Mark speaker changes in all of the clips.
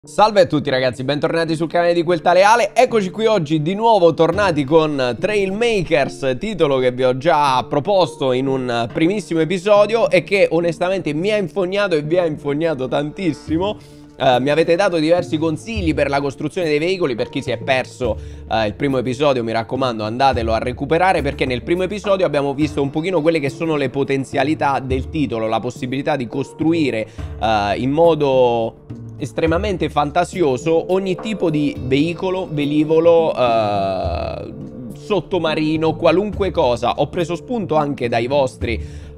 Speaker 1: Salve a tutti ragazzi, bentornati sul canale di Quel Tale Ale. Eccoci qui oggi di nuovo tornati con Trailmakers, titolo che vi ho già proposto in un primissimo episodio e che onestamente mi ha infognato e vi ha infognato tantissimo. Mi avete dato diversi consigli per la costruzione dei veicoli. Per chi si è perso il primo episodio, mi raccomando, andatelo a recuperare, perché nel primo episodio abbiamo visto un pochino quelle che sono le potenzialità del titolo, la possibilità di costruire in modo estremamente fantasioso ogni tipo di veicolo, velivolo, sottomarino, qualunque cosa. Ho preso spunto anche dai vostri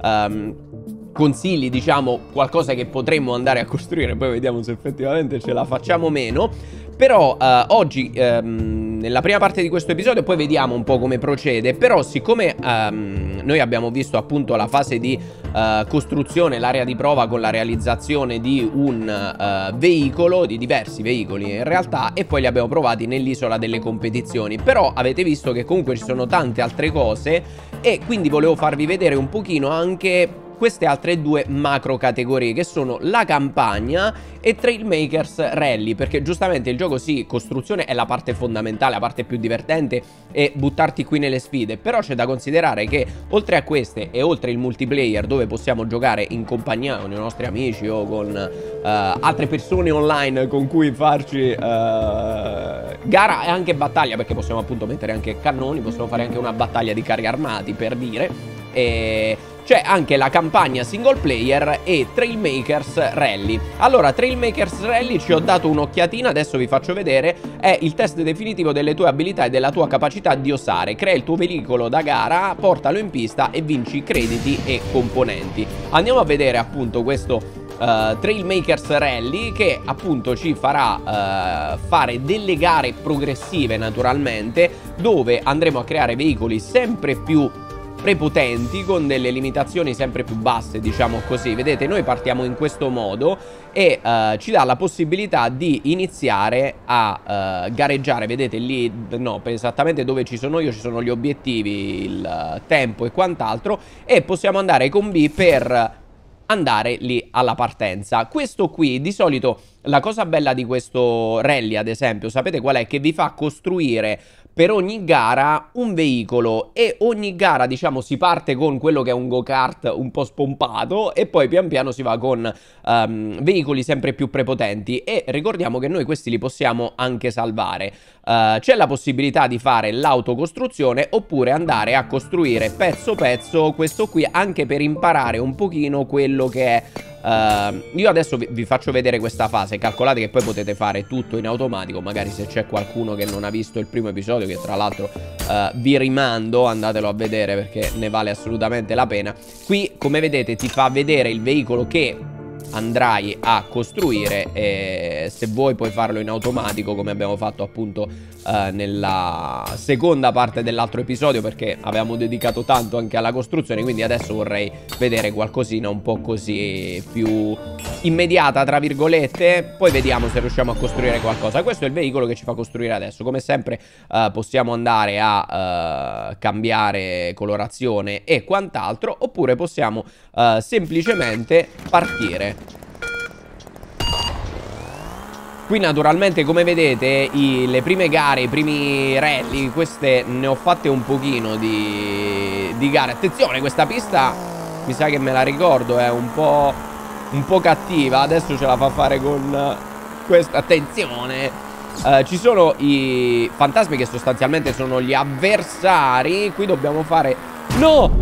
Speaker 1: consigli, diciamo, qualcosa che potremmo andare a costruire, poi vediamo se effettivamente ce la facciamo o meno. Però oggi, nella prima parte di questo episodio, poi vediamo un po' come procede. Però siccome noi abbiamo visto appunto la fase di costruzione, l'area di prova con la realizzazione di un veicolo, di diversi veicoli in realtà, e poi li abbiamo provati nell'isola delle competizioni. Però avete visto che comunque ci sono tante altre cose e quindi volevo farvi vedere un pochino anche queste altre due macro categorie, che sono la campagna e Trailmakers Rally, perché giustamente il gioco, sì, costruzione è la parte fondamentale, la parte più divertente, e buttarti qui nelle sfide. Però c'è da considerare che oltre a queste e oltre il multiplayer, dove possiamo giocare in compagnia con i nostri amici o con altre persone online con cui farci gara e anche battaglia, perché possiamo appunto mettere anche cannoni, possiamo fare anche una battaglia di carri armati, per dire, e c'è anche la campagna single player e Trailmakers Rally. Allora, Trailmakers Rally ci ho dato un'occhiatina, adesso vi faccio vedere. È il test definitivo delle tue abilità e della tua capacità di osare. Crea il tuo veicolo da gara, portalo in pista e vinci crediti e componenti. Andiamo a vedere appunto questo Trailmakers Rally, che appunto ci farà fare delle gare progressive, naturalmente, dove andremo a creare veicoli sempre più prepotenti, con delle limitazioni sempre più basse, diciamo così. Vedete, noi partiamo in questo modo e ci dà la possibilità di iniziare a gareggiare. Vedete lì, no, esattamente dove ci sono io, ci sono gli obiettivi, il tempo e quant'altro, e possiamo andare con B per andare lì alla partenza. Questo qui, di solito, la cosa bella di questo rally, ad esempio, sapete qual è? Che vi fa costruire per ogni gara un veicolo, e ogni gara, diciamo, si parte con quello che è un go-kart un po' spompato e poi pian piano si va con veicoli sempre più prepotenti. E ricordiamo che noi questi li possiamo anche salvare. C'è la possibilità di fare l'autocostruzione oppure andare a costruire pezzo pezzo questo qui, anche per imparare un pochino quello che è. Io adesso vi faccio vedere questa fase. Calcolate che poi potete fare tutto in automatico. Magari se c'è qualcuno che non ha visto il primo episodio, che tra l'altro vi rimando, andatelo a vedere perché ne vale assolutamente la pena. Qui, come vedete, ti fa vedere il veicolo che andrai a costruire, e se vuoi puoi farlo in automatico, come abbiamo fatto appunto nella seconda parte dell'altro episodio, perché avevamo dedicato tanto anche alla costruzione. Quindi adesso vorrei vedere qualcosina un po' così più immediata, tra virgolette. Poi vediamo se riusciamo a costruire qualcosa. Questo è il veicolo che ci fa costruire adesso. Come sempre possiamo andare a cambiare colorazione e quant'altro, oppure possiamo semplicemente partire. Qui naturalmente, come vedete, le prime gare, i primi rally, queste ne ho fatte un pochino di gare. Attenzione, questa pista mi sa che me la ricordo, è un po' cattiva. Adesso ce la fa fare con questa. Attenzione, ci sono i fantasmi, che sostanzialmente sono gli avversari. Qui dobbiamo fare... No!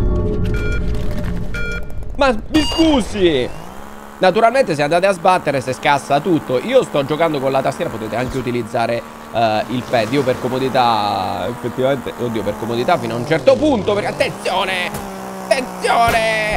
Speaker 1: Ma mi scusi! Naturalmente se andate a sbattere, se scassa tutto. Io sto giocando con la tastiera, potete anche utilizzare il pad. Io per comodità, effettivamente, oddio, per comodità fino a un certo punto, perché attenzione! Attenzione!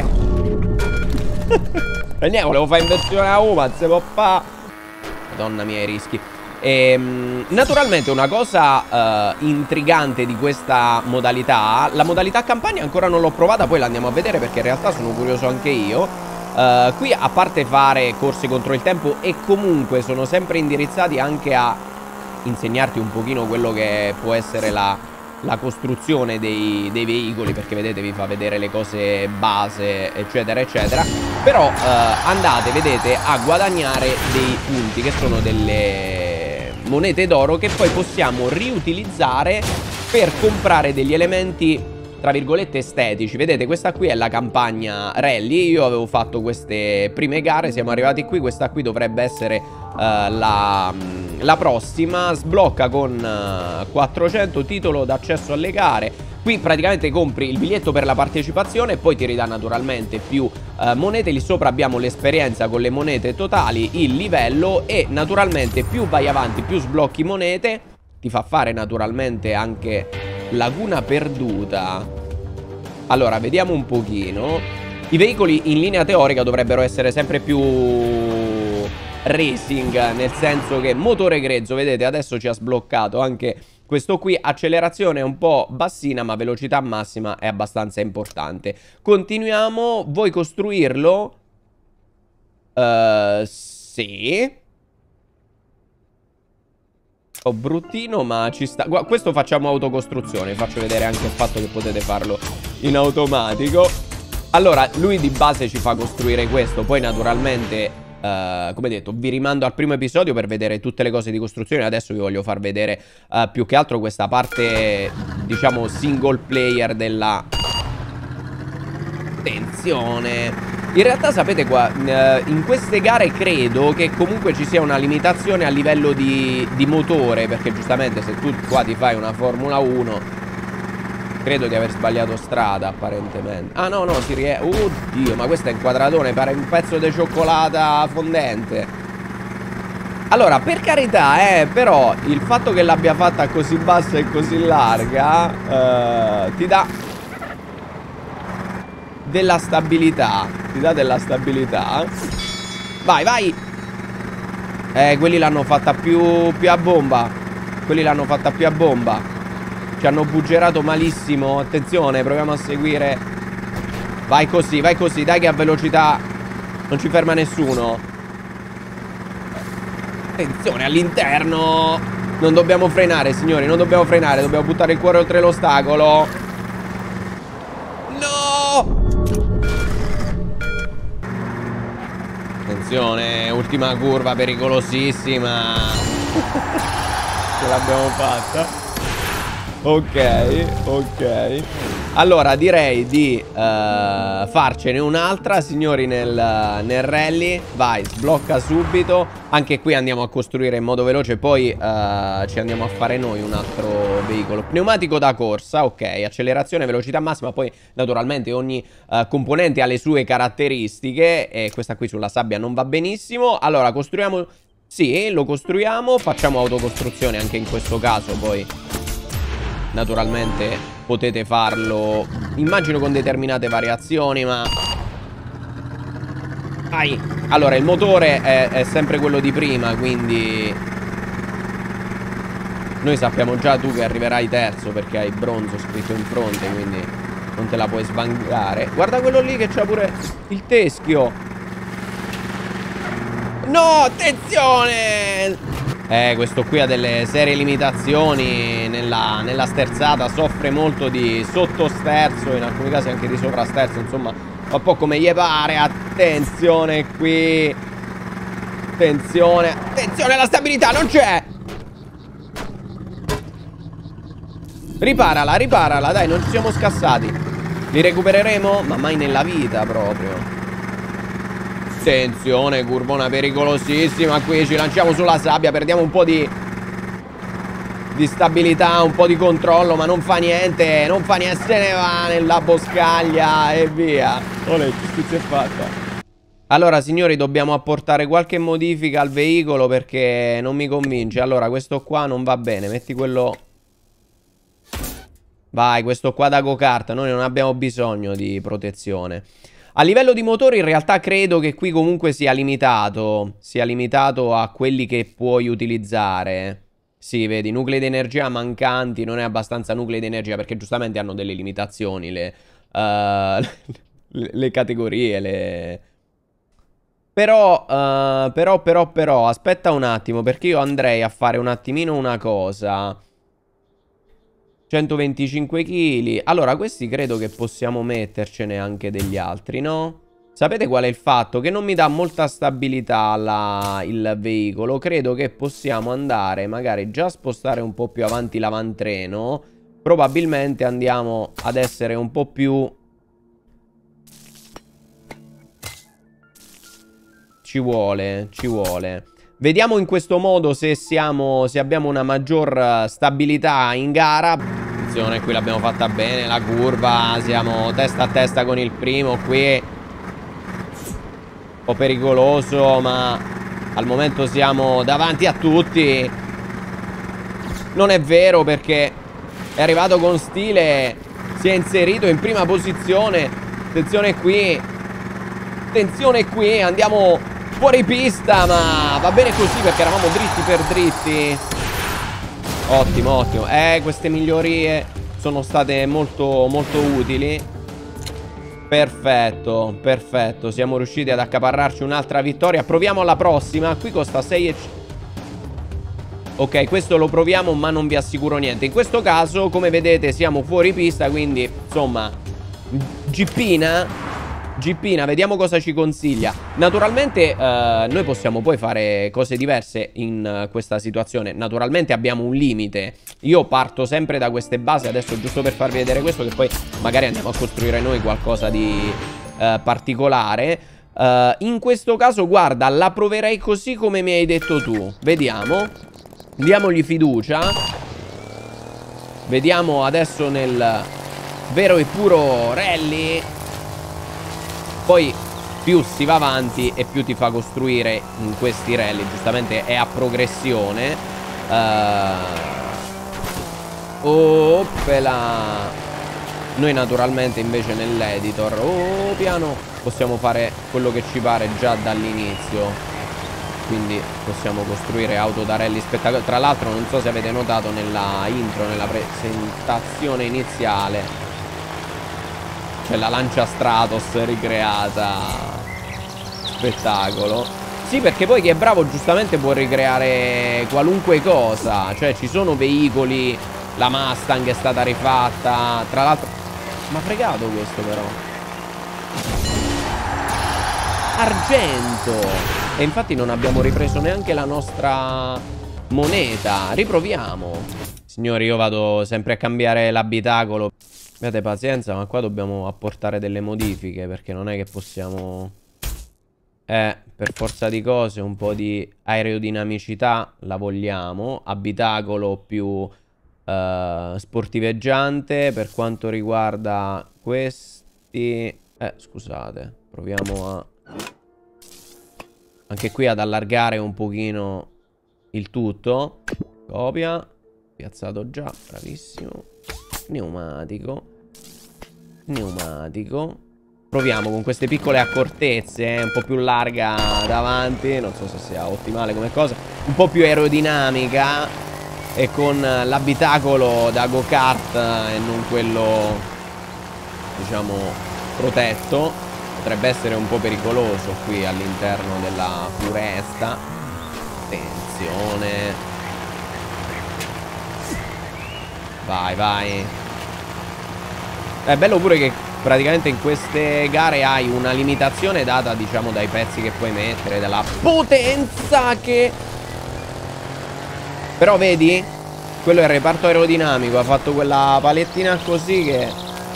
Speaker 1: E niente, volevo fare in versione a U, ma se può fa... Madonna mia, i rischi. Naturalmente una cosa intrigante di questa modalità, la modalità campagna ancora non l'ho provata, poi la andiamo a vedere perché in realtà sono curioso anche io. Qui, a parte fare corse contro il tempo, e comunque sono sempre indirizzati anche a insegnarti un pochino quello che può essere la la costruzione dei veicoli, perché vedete vi fa vedere le cose base eccetera eccetera. Però andate, vedete, a guadagnare dei punti che sono delle monete d'oro che poi possiamo riutilizzare per comprare degli elementi tra virgolette estetici. Vedete, questa qui è la campagna rally. Io avevo fatto queste prime gare, siamo arrivati qui. Questa qui dovrebbe essere la prossima. Sblocca con 400 titolo d'accesso alle gare. Qui praticamente compri il biglietto per la partecipazione e poi ti ridà naturalmente più monete. Lì sopra abbiamo l'esperienza con le monete totali, il livello, e naturalmente più vai avanti più sblocchi monete. Ti fa fare naturalmente anche Laguna Perduta. Allora, vediamo un pochino. I veicoli in linea teorica dovrebbero essere sempre più racing, nel senso che motore grezzo, vedete, adesso ci ha sbloccato anche questo qui. Accelerazione un po' bassina, ma velocità massima è abbastanza importante. Continuiamo. Vuoi costruirlo? Sì. Bruttino, ma ci sta. Questo facciamo autocostruzione. Faccio vedere anche il fatto che potete farlo in automatico. Allora, lui di base ci fa costruire questo. Poi naturalmente, come detto, vi rimando al primo episodio per vedere tutte le cose di costruzione. Adesso vi voglio far vedere più che altro questa parte, diciamo, single player della... Attenzione. In realtà sapete qua, in queste gare credo che comunque ci sia una limitazione a livello di motore, perché giustamente se tu qua ti fai una Formula 1, credo di aver sbagliato strada apparentemente. Ah no no, si riesce. Oddio, ma questo è inquadratone, pare un pezzo di cioccolata fondente. Allora, per carità, però il fatto che l'abbia fatta così bassa e così larga ti dà della stabilità. Ti dà della stabilità. Vai, vai. Quelli l'hanno fatta più a bomba. Quelli l'hanno fatta più a bomba. Ci hanno buggerato malissimo. Attenzione, proviamo a seguire. Vai così, dai che a velocità non ci ferma nessuno. Attenzione all'interno. Non dobbiamo frenare, signori, non dobbiamo frenare. Dobbiamo buttare il cuore oltre l'ostacolo. No! Attenzione, ultima curva pericolosissima. Ce l'abbiamo fatta. Ok, ok. Allora direi di farcene un'altra, signori, nel rally. Vai, sblocca subito. Anche qui andiamo a costruire in modo veloce. Poi ci andiamo a fare noi un altro veicolo. Pneumatico da corsa, ok. Accelerazione, velocità massima. Poi naturalmente ogni componente ha le sue caratteristiche. E questa qui sulla sabbia non va benissimo. Allora costruiamo. Sì, lo costruiamo. Facciamo autocostruzione anche in questo caso. Poi naturalmente potete farlo, immagino, con determinate variazioni, ma... Vai! Allora, il motore è sempre quello di prima, quindi... Noi sappiamo già tu che arriverai terzo, perché hai bronzo scritto in fronte, quindi non te la puoi svangare. Guarda quello lì che c'ha pure il teschio! No, attenzione! Questo qui ha delle serie limitazioni nella sterzata, soffre molto di sottosterzo, in alcuni casi anche di sovrasterzo, insomma, un po' come gli pare. Attenzione qui. Attenzione, attenzione, la stabilità non c'è. Riparala, riparala, dai, non ci siamo scassati. Li recupereremo? Ma mai nella vita proprio. Attenzione, curvona pericolosissima. Qui ci lanciamo sulla sabbia, perdiamo un po' di stabilità, un po' di controllo, ma non fa niente. Non fa niente, se ne va nella boscaglia e via. Olè, giustizia è fatta. Allora, signori, dobbiamo apportare qualche modifica al veicolo, perché non mi convince. Allora, questo qua non va bene. Metti quello... Vai, questo qua da go-kart. Noi non abbiamo bisogno di protezione. A livello di motori in realtà credo che qui comunque sia limitato. Sia limitato a quelli che puoi utilizzare. Sì, vedi, nuclei di energia mancanti. Non è abbastanza nuclei di energia, perché giustamente hanno delle limitazioni le categorie, Però, aspetta un attimo, perché io andrei a fare un attimino una cosa. 125 kg. Allora, questi credo che possiamo mettercene anche degli altri, no? Sapete qual è il fatto? Che non mi dà molta stabilità il veicolo. Credo che possiamo andare, magari già spostare un po' più avanti l'avantreno. Probabilmente andiamo ad essere un po' più... Ci vuole, ci vuole. Vediamo in questo modo se abbiamo una maggior stabilità in gara. Attenzione, qui l'abbiamo fatta bene, la curva. Siamo testa a testa con il primo qui. Un po' pericoloso, ma al momento siamo davanti a tutti. Non è vero, perché è arrivato con stile. Si è inserito in prima posizione. Attenzione qui. Attenzione qui, andiamo fuori pista, ma va bene così perché eravamo dritti per dritti. Ottimo, ottimo. Queste migliorie sono state molto, molto utili. Perfetto, perfetto. Siamo riusciti ad accaparrarci un'altra vittoria. Proviamo alla prossima. Qui costa 6 e... Ok, questo lo proviamo, ma non vi assicuro niente. In questo caso, come vedete, siamo fuori pista, quindi, insomma, Gippina, vediamo cosa ci consiglia. Naturalmente noi possiamo poi fare cose diverse in questa situazione. Naturalmente abbiamo un limite. Io parto sempre da queste basi, adesso giusto per farvi vedere questo, che poi magari andiamo a costruire noi qualcosa di particolare. In questo caso, guarda, la proverei così come mi hai detto tu. Vediamo. Diamogli fiducia. Vediamo adesso nel vero e puro rally. Poi più si va avanti e più ti fa costruire in questi rally. Giustamente è a progressione. Oppela. Noi naturalmente invece nell'editor, piano, possiamo fare quello che ci pare già dall'inizio. Quindi possiamo costruire auto da rally spettacolari. Tra l'altro non so se avete notato nella intro, nella presentazione iniziale, c'è la Lancia Stratos ricreata. Spettacolo. Sì, perché poi chi è bravo giustamente può ricreare qualunque cosa. Cioè ci sono veicoli. La Mustang è stata rifatta. Tra l'altro... Ma fregato questo però. Argento. E infatti non abbiamo ripreso neanche la nostra moneta. Riproviamo. Signori, io vado sempre a cambiare l'abitacolo. Abbiate pazienza, ma qua dobbiamo apportare delle modifiche, perché non è che possiamo... per forza di cose un po' di aerodinamicità la vogliamo. Abitacolo più sportiveggiante. Per quanto riguarda questi... scusate, proviamo a... anche qui ad allargare un pochino il tutto. Copia. Piazzato già, bravissimo. Pneumatico. Pneumatico. Proviamo con queste piccole accortezze, un po' più larga davanti. Non so se sia ottimale come cosa. Un po' più aerodinamica. E con l'abitacolo da go-kart e non quello, diciamo, protetto. Potrebbe essere un po' pericoloso qui all'interno della foresta. Attenzione. Vai, vai. È bello pure che praticamente in queste gare hai una limitazione data, diciamo, dai pezzi che puoi mettere, dalla potenza che... Però vedi? Quello è il reparto aerodinamico. Ha fatto quella palettina così che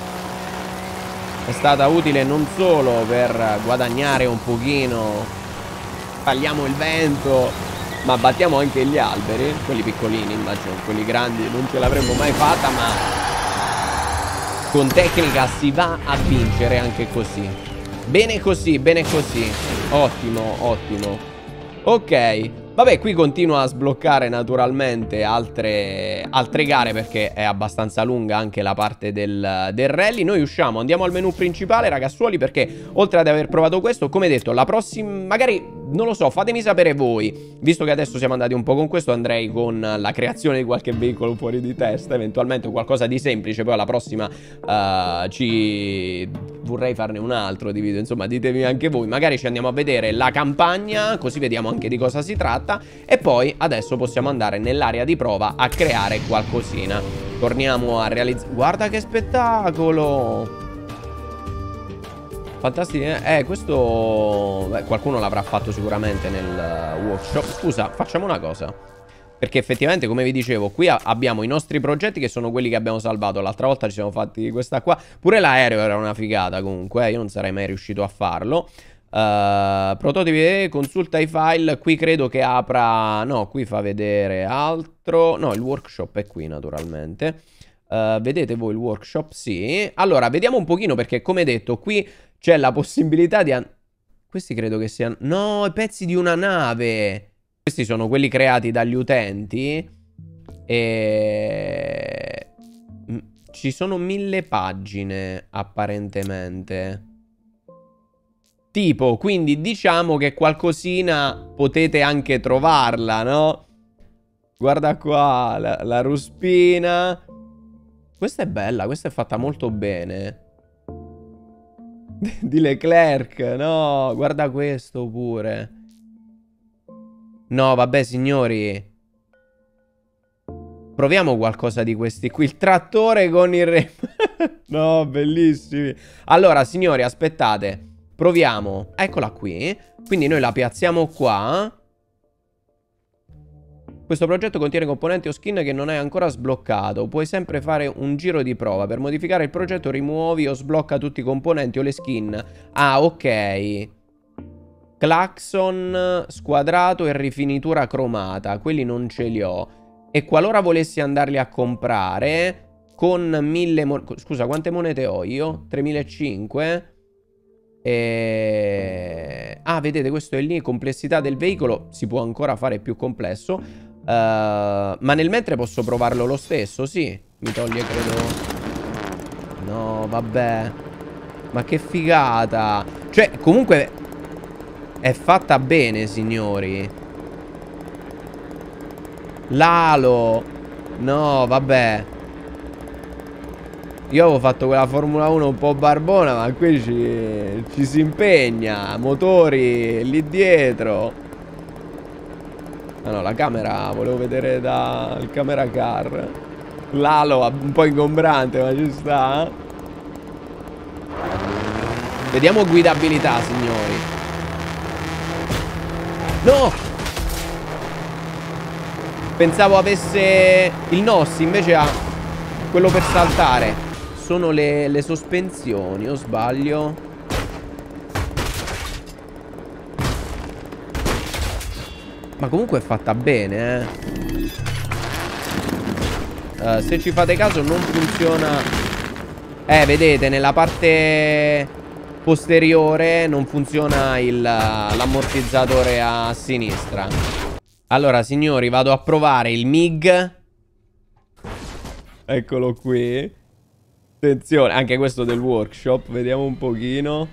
Speaker 1: è stata utile non solo per guadagnare un pochino, tagliamo il vento, ma battiamo anche gli alberi. Quelli piccolini, immagino. Quelli grandi non ce l'avremmo mai fatta, ma con tecnica si va a vincere anche così. Bene così, bene così. Ottimo, ottimo. Ok. Vabbè, qui continua a sbloccare naturalmente altre gare, perché è abbastanza lunga anche la parte del rally. Noi usciamo, andiamo al menu principale, ragazzuoli, perché oltre ad aver provato questo, come detto, la prossima... Magari, non lo so, fatemi sapere voi. Visto che adesso siamo andati un po' con questo, andrei con la creazione di qualche veicolo fuori di testa, eventualmente qualcosa di semplice. Poi alla prossima vorrei farne un altro di video. Insomma, ditemi anche voi. Magari ci andiamo a vedere la campagna, così vediamo anche di cosa si tratta. E poi adesso possiamo andare nell'area di prova a creare qualcosina. torniamo a realizzare. Guarda che spettacolo! Fantastico. Questo... Beh, qualcuno l'avrà fatto sicuramente nel workshop. Scusa, facciamo una cosa. Perché effettivamente, come vi dicevo, qui abbiamo i nostri progetti che sono quelli che abbiamo salvato. L'altra volta ci siamo fatti questa qua. Pure l'aereo era una figata comunque. Io non sarei mai riuscito a farlo. Prototipi, consulta i file. Qui credo che apra... No, qui fa vedere altro. No, il workshop è qui naturalmente. Vedete voi il workshop? Sì. Allora, vediamo un pochino perché come detto qui c'è la possibilità di... Questi credo che siano... No, i pezzi di una nave. Questi sono quelli creati dagli utenti. E... Ci sono 1000 pagine apparentemente. Tipo, quindi diciamo che qualcosina potete anche trovarla, no? Guarda qua, la ruspina. Questa è bella, questa è fatta molto bene. Di Leclerc, no? Guarda questo pure. No, vabbè, signori. Proviamo qualcosa di questi qui. Il trattore con il re... No, bellissimi. Allora, signori, aspettate. Proviamo. Eccola qui. Quindi noi la piazziamo qua. Questo progetto contiene componenti o skin che non hai ancora sbloccato. Puoi sempre fare un giro di prova. Per modificare il progetto rimuovi o sblocca tutti i componenti o le skin. Ah, ok. Clacson squadrato e rifinitura cromata. Quelli non ce li ho. E qualora volessi andarli a comprare con 1000 monete... Scusa, quante monete ho io? 3500? Ah, vedete, questo è lì. Complessità del veicolo. Si può ancora fare più complesso. Ma nel mentre posso provarlo lo stesso, sì. Mi toglie, credo... No, vabbè. Ma che figata. Cioè, comunque è fatta bene, signori. L'alo. No, vabbè. Io avevo fatto quella Formula 1 un po' barbona, ma qui ci si impegna. Motori lì dietro. Ah no, la camera, volevo vedere dal camera car. L'alo un po' ingombrante, ma ci sta. Vediamo guidabilità, signori. No! Pensavo avesse il NOS, invece ha quello per saltare. Sono le sospensioni, o sbaglio? Ma comunque è fatta bene, se ci fate caso non funziona. Vedete, nella parte posteriore non funziona l'ammortizzatore a sinistra. Allora, signori, vado a provare il MiG. Eccolo qui. Attenzione, anche questo del workshop. Vediamo un pochino.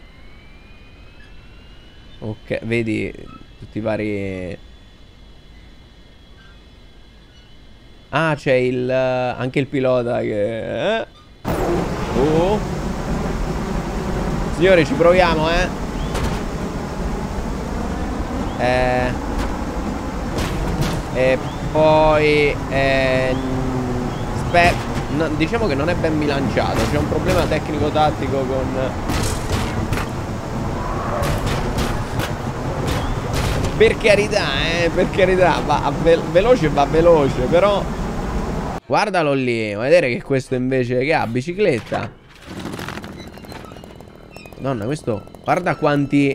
Speaker 1: Ok, vedi tutti i vari... Ah, c'è anche il pilota che... Oh. Signori, ci proviamo, E poi... no, diciamo che non è ben bilanciato. C'è un problema tecnico-tattico con... Per carità, per carità. Va veloce, va veloce, però... Guardalo lì. Vuoi vedere che questo invece che ha? Bicicletta. Madonna, questo... Guarda quanti...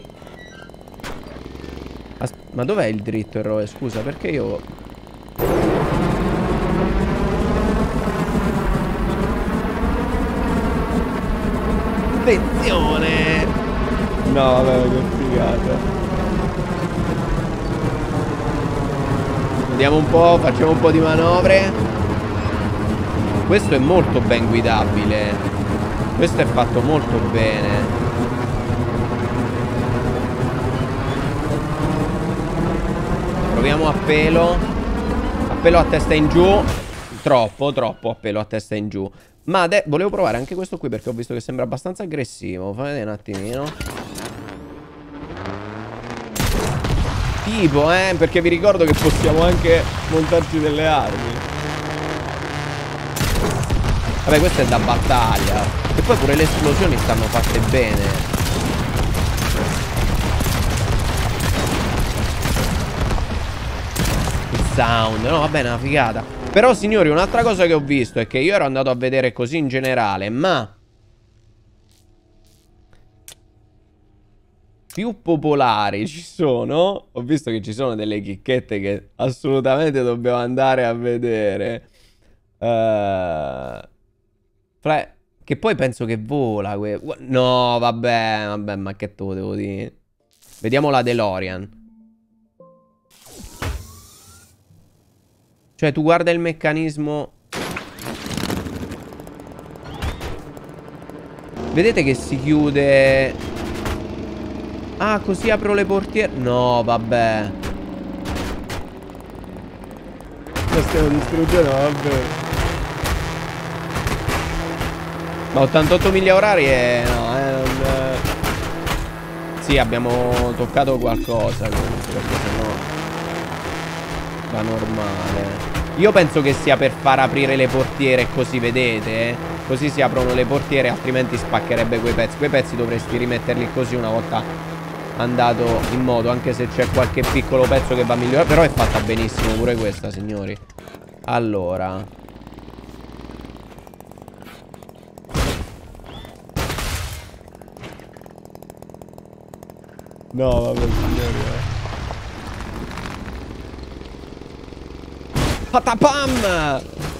Speaker 1: Ma dov'è il dritto errore? Scusa, perché io... Attenzione! No, vabbè, che figata. Vediamo un po', facciamo un po' di manovre. Questo è molto ben guidabile. Questo è fatto molto bene. Proviamo a pelo. Appelo a testa in giù. Troppo appelo a testa in giù. Ma volevo provare anche questo qui perché ho visto che sembra abbastanza aggressivo. Fammi vedere un attimino. Tipo, perché vi ricordo che possiamo anche montarci delle armi. Vabbè, questo è da battaglia. E poi pure le esplosioni stanno fatte bene. Sound, no, vabbè, è una figata. Però, signori, un'altra cosa che ho visto è che io ero andato a vedere così in generale, ma più popolari ci sono. Ho visto che ci sono delle chicchette che assolutamente dobbiamo andare a vedere. Che poi penso che vola. No, vabbè, ma che te lo devo dire? Vediamo la DeLorean. Cioè, tu guarda il meccanismo. Vedete che si chiude. Ah, così apro le portiere. No, vabbè. La stiamo distruggendo, vabbè. Ma 88 miglia orarie. No, non... Sì, abbiamo toccato qualcosa comunque, perché sennò va normale. Io penso che sia per far aprire le portiere così, vedete? Così si aprono le portiere, altrimenti spaccherebbe quei pezzi. Quei pezzi dovresti rimetterli così una volta andato in moto, anche se c'è qualche piccolo pezzo che va migliorato. Però è fatta benissimo pure questa, signori. Allora, no, vabbè, signori. Patapam!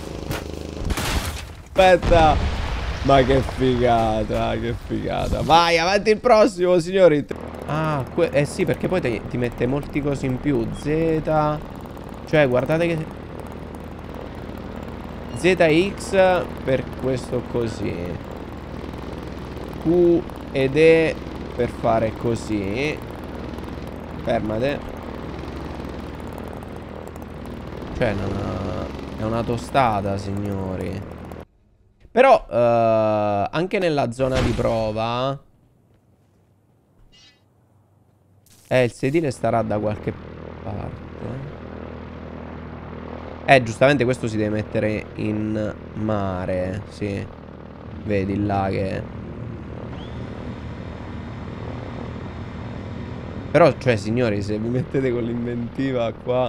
Speaker 1: Aspetta. Ma che figata, che figata. Vai, avanti il prossimo, signori. Ah, eh sì, perché poi ti mette molti cosi in più. Z. Cioè, guardate che... ZX per questo così. Q ed E per fare così. Fermate. Cioè, è una tostata, signori. Però, anche nella zona di prova... il sedile starà da qualche parte. Giustamente questo si deve mettere in mare. Sì. Vedi là che... Però, cioè, signori, se vi mettete con l'inventiva qua...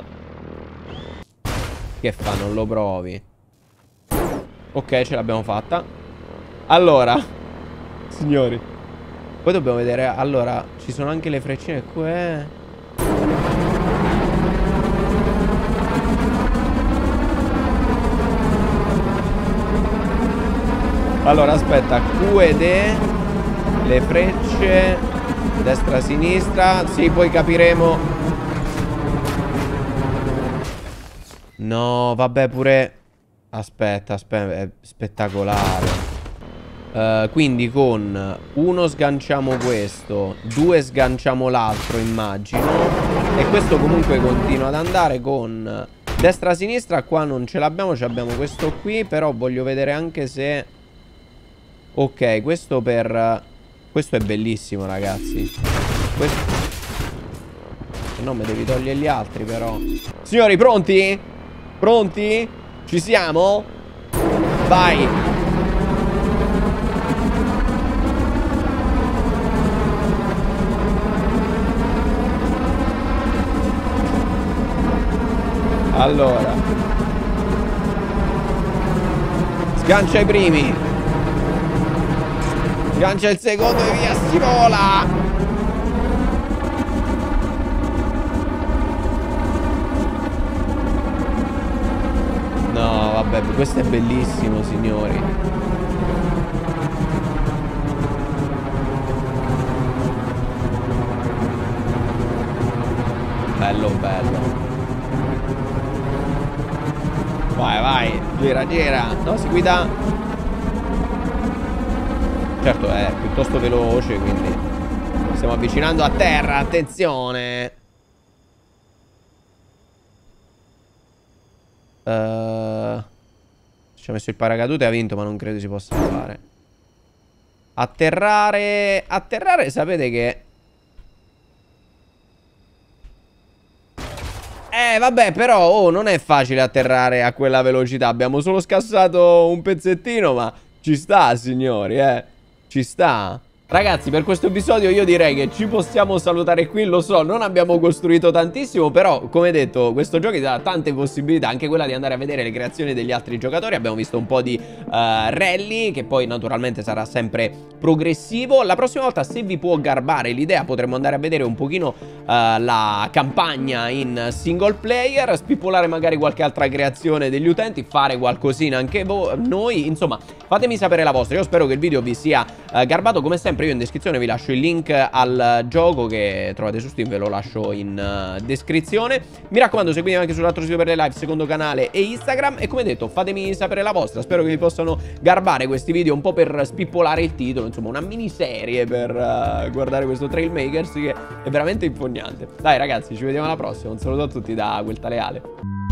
Speaker 1: Che fa? Non lo provi. Ok, ce l'abbiamo fatta. Allora, signori, poi dobbiamo vedere. Allora, ci sono anche le freccine qua. Allora, aspetta. Q ed E. Le frecce. Destra, sinistra. Sì, poi capiremo. No, vabbè, pure... Aspetta, è spettacolare. Quindi con 1 sganciamo questo, 2 sganciamo l'altro, immagino. E questo comunque continua ad andare con destra-sinistra. Qua non ce l'abbiamo, abbiamo questo qui. Però voglio vedere anche se... Ok, questo per... Questo è bellissimo, ragazzi. Questo... No, mi devi togliere gli altri, però. Signori, pronti? Pronti? Ci siamo? Vai! Allora, sgancia i primi, sgancia il secondo e via si vola! No, vabbè, questo è bellissimo, signori. Bello, bello. Vai, vai, gira, gira. No, si guida. Certo, è piuttosto veloce, quindi stiamo avvicinando a terra, attenzione. Ci ha messo il paracadute e ha vinto, ma non credo si possa fare. Atterrare. Atterrare, sapete che... Vabbè, però, oh, non è facile atterrare a quella velocità. Abbiamo solo scassato un pezzettino, ma ci sta, signori, ci sta. Ragazzi, per questo episodio io direi che ci possiamo salutare qui. Lo so, non abbiamo costruito tantissimo, però, come detto, questo gioco ti dà tante possibilità, anche quella di andare a vedere le creazioni degli altri giocatori. Abbiamo visto un po' di rally, che poi naturalmente sarà sempre progressivo. La prossima volta, se vi può garbare l'idea, potremmo andare a vedere un pochino la campagna in single player, spippolare magari qualche altra creazione degli utenti, fare qualcosina anche noi. Insomma, fatemi sapere la vostra. Io spero che il video vi sia garbato. Come sempre, io in descrizione vi lascio il link al gioco che trovate su Steam, ve lo lascio in descrizione. Mi raccomando, seguitemi anche sull'altro sito per le live, secondo canale e Instagram. E come detto, fatemi sapere la vostra. Spero che vi possano garbare questi video un po' per spippolare il titolo. Insomma, una miniserie per guardare questo Trailmakers che è veramente impognante. Dai ragazzi, ci vediamo alla prossima. Un saluto a tutti da Quel Tale Ale.